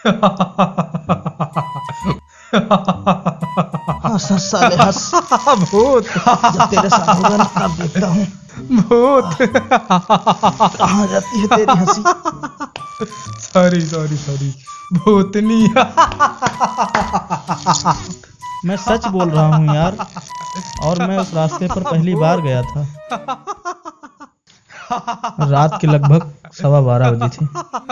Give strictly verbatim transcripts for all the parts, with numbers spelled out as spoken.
हंस हंस साले हंस। भूत। जब तेरे साथ होगा ना तब देखता हूँ भूत। कहाँ जाती है तेरी हंसी। सॉरी सॉरी सॉरी भूतनी। मैं सच बोल रहा हूँ यार, और मैं उस रास्ते पर पहली बार गया था। रात के लगभग सवा बारह बजे थी।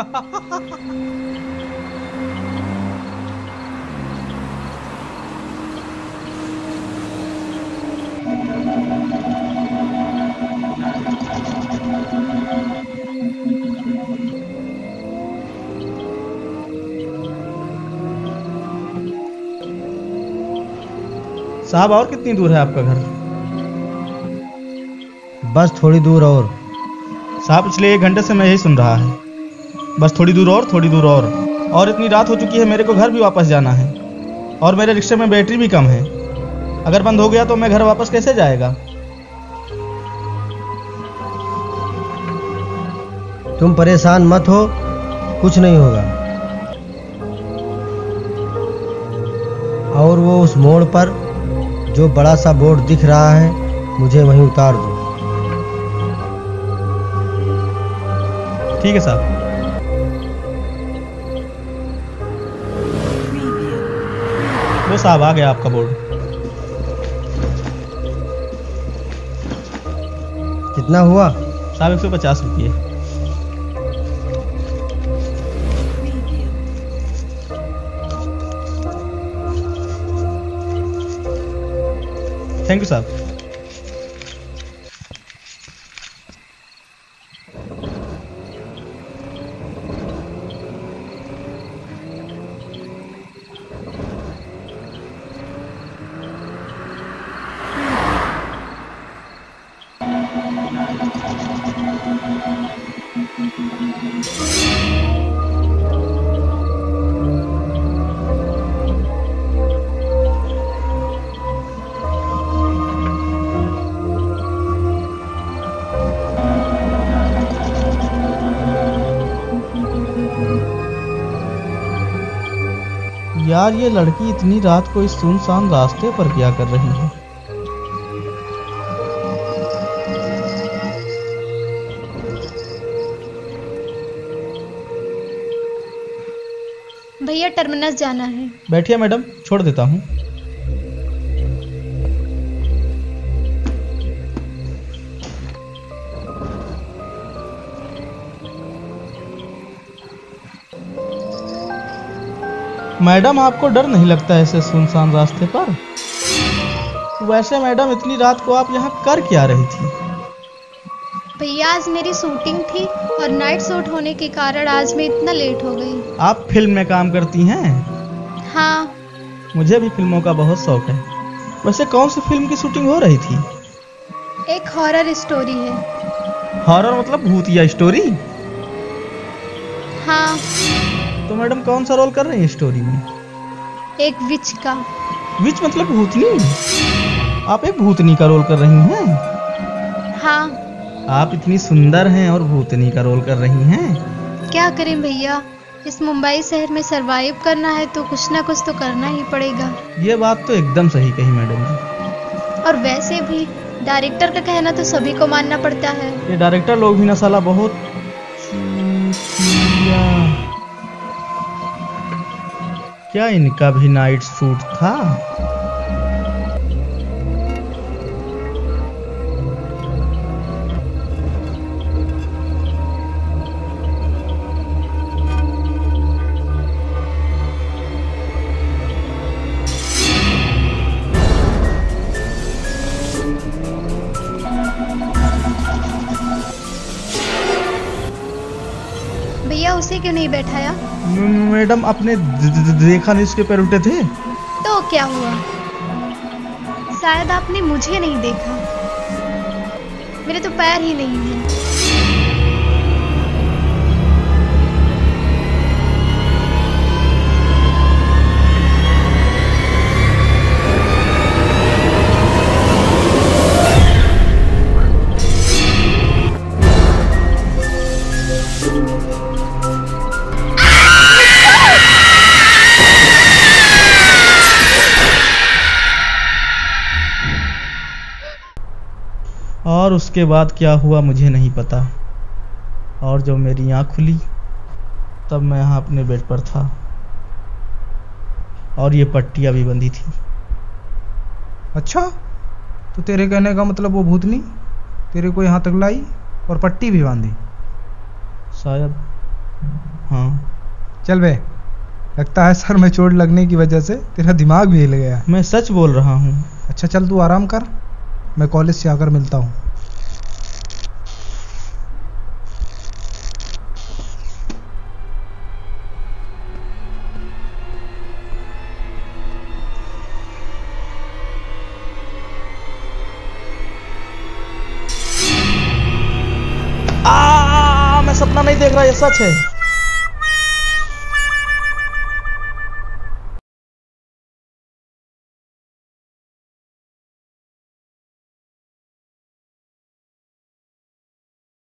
साहब और कितनी दूर है आपका घर? बस थोड़ी दूर और। साहब पिछले एक घंटे से मैं यही सुन रहा है, बस थोड़ी दूर और, थोड़ी दूर और। और इतनी रात हो चुकी है, मेरे को घर भी वापस जाना है और मेरे रिक्शे में बैटरी भी कम है। अगर बंद हो गया तो मैं घर वापस कैसे जाएगा? तुम परेशान मत हो, कुछ नहीं होगा। और वो उस मोड़ पर जो बड़ा सा बोर्ड दिख रहा है, मुझे वहीं उतार दो। ठीक है साहब। वो साहब आ गया आपका बोर्ड। कितना हुआ? साहब एक सौ पचास रुपये। थैंक यू साहब। यार ये लड़की इतनी रात को इस सुनसान रास्ते पर क्या कर रही है? भैया टर्मिनस जाना है। बैठिए मैडम, छोड़ देता हूँ। मैडम आपको डर नहीं लगता ऐसे सुनसान रास्ते पर? वैसे मैडम इतनी रात को आप यहाँ कर क्या रही थी? भैया आज मेरी शूटिंग थी और नाइट शूट होने के कारण आज मैं इतना लेट हो गई। आप फिल्म में काम करती हैं? हाँ। मुझे भी फिल्मों का बहुत शौक है। वैसे कौन सी फिल्म की शूटिंग हो रही थी? एक हॉरर स्टोरी है। हॉरर मतलब भूतिया स्टोरी? हाँ। तो मैडम कौन सा रोल कर रही हैं स्टोरी में? एक विच का। विच मतलब भूतनी? आप एक भूतनी का रोल कर रही हैं? हाँ। आप इतनी सुंदर हैं और भूतनी का रोल कर रही हैं। क्या करें भैया, इस मुंबई शहर में सरवाइव करना है तो कुछ ना कुछ तो करना ही पड़ेगा। ये बात तो एकदम सही कही मैडम जी। और वैसे भी डायरेक्टर का कहना तो सभी को मानना पड़ता है। ये डायरेक्टर लोग भी ना साला बहुत क्या इनका भी नाइट शूट था? भैया उसे क्यों नहीं बैठाया? मैडम आपने देखा नहीं उसके पैर उल्टे थे? तो क्या हुआ? शायद आपने मुझे नहीं देखा। मेरे तो पैर ही नहीं हैं। और उसके बाद क्या हुआ मुझे नहीं पता। और जब मेरी आँख खुली तब मैं यहाँ अपने बेड पर था और ये पट्टियाँ भी बंधी थी। अच्छा, तो तेरे कहने का मतलब वो भूतनी तेरे को यहाँ तक लाई और पट्टी भी बांधी? शायद हाँ। चल बे, लगता है सर में चोट लगने की वजह से तेरा दिमाग भी हिल गया। मैं सच बोल रहा हूँ। अच्छा चल तू आराम कर, मैं कॉलेज से आकर मिलता हूँ। आ, मैं सपना नहीं देख रहा, ये सच है।